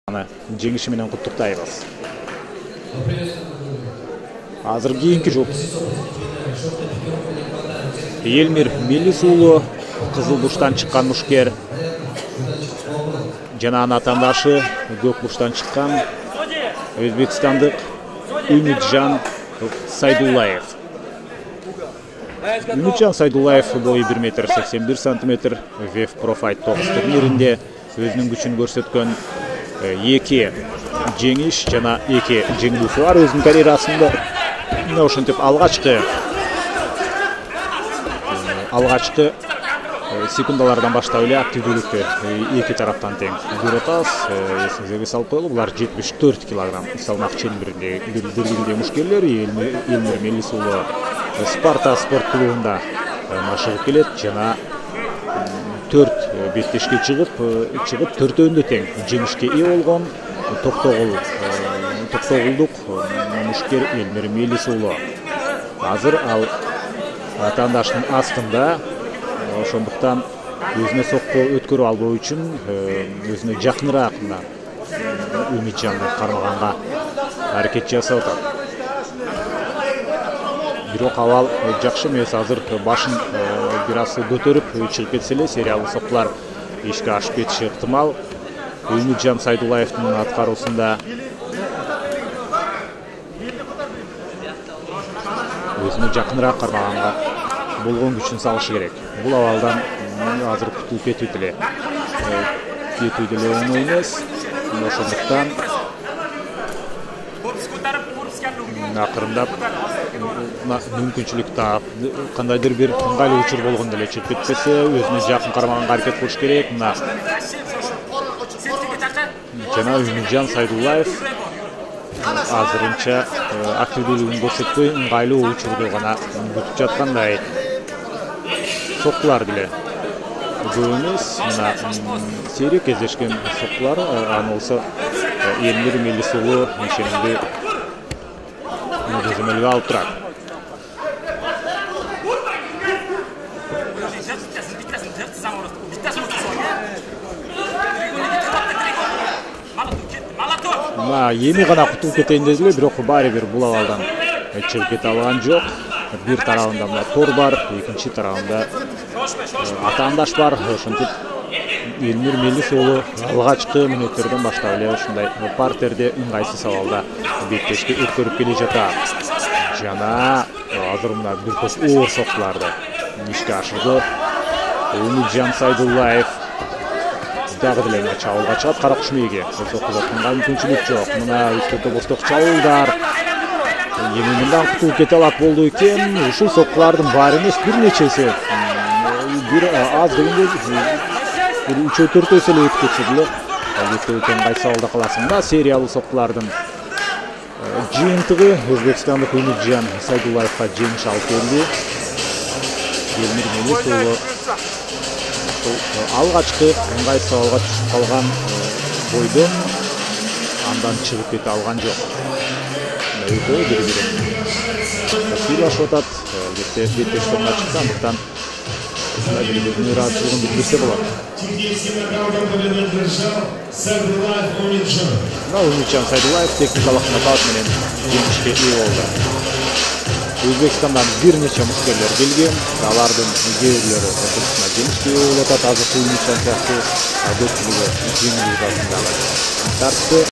Жеңиши менен куттуктайбыз. Азыр кийинки жоп. Элмир Мелис уулу Кызыл бурчтан чыккан мушкер. Жана анын атаандашы Көк бурчтан чыккан өзбекстандык Үмүтжан Сайдуллаев. Үмүтжан Сайдуллаев бою 1,81 см, ВФ Профайт 9 турниринде өзүнүн күчүн көрсөткөн эки жеңиш жана эки жеңилүүсү бар өзүнүн карьерасында. Ошентип алгачкы секундалардан баштап эле активдүүлүктү эки тараптан тең көрүп атабыз. Эсиңизге салып коелу, булар 74 кг салмак ченбиринде мушкерлер. Элмир Мелис уулу Спарта спорт клубунда машыгып келет жана 4 беттешке чыгып төртөөндө тең жеңишке ээ болгон токтогулдук мушкер Элмир Мелис уулу. Азыр ал атаандашынын астында, ошондуктан өзүнө сокку өткөрүп албоо үчүн өзүнө жакыныраак Үмүтжанды кармаганга аракет жасап атат. Бирок абал жакшы эмес. Азыр башын бир аз көтөрүп чыгып кетсе эле сериялык соктулар ишке ашып кетиши ыктымал. Үмүтжан Сайдуллаевдин аткаруусунда өзүнө жакыныраак кармаганга болгон күчүн салышы керек. Бул абалдан азыр кутулуп кетүү деле оңой эмес. Ошондуктан акырындап мүмкүнчүлүк таап кандайдыр бир ыңгайлуу учур болгондо эле чыгып кетпесе, өзүнө жакын кармаганга аракет кылыш керек. Жана Үмүтжан Сайдуллаев азырынча активдүүлүгүн көрсөтпөй ыңгайлуу учурду гана күтүп жаткандай. Соктулар деле көп эмес. Мына сейрек кездешкен соктулар. Аны болсо Элмир Мелис уулу ишенимди көзөмөлгө алып турат. Эми гана кутулуп кетейин деди эле, бирок баары бир бул абалдан чыгып кете алган жок. Бир тарабында мына тор бар, экинчи тарабында атаандаш бар. Ошентип Элмир Мелис уулу алгачкы мүнөттөрдөн баштап эле ушундай партерде ыңгайсыз абалда беттешке өткөрүп келе жатат. Жана азыр мына бир топ оор соктуларды ишке ашырды. Үмүтжан Сайдуллаев дагы деле мына чабуулга чыгат. Кара куш мээге сокку жатканга мүмкүнчүлүк жок. Мына үстөккө босток чабуулдар. Эми мындан кутулуп кете алат болду экен. Ушул соккулардын баары эмес, бир нечеси бир аз дегенде 3-4 эле өтүп кетсе деле албетте өтө ыңгайсыз абалда каласың. Мына сериялуу соккулардын жыйынтыгы өзбекстандык Үмүтжан Сайдуллаевга жеңиш алып келди. Элмир Мелис уулу алгачкы ыңгайсыз абалга түшүп калган бойдон андан чыгып кете алган жок. Экөө бири-бирин сыйлашып атат. Албетте беттеш соңуна чыккандыктан бири-биринин ыраазычылыгын билдирсе болот. Үмүтжан Сайдуллаев техникалык нокаут менен жеңишке ээ болду. Өзбекстандан бир нече мушкерлер келген. Алардын кээ бирлери жеңишке ээ болуп атат. Азыркы Үмүтжан сыяктуу көпчүлүгү жеңилүү жасында тартты.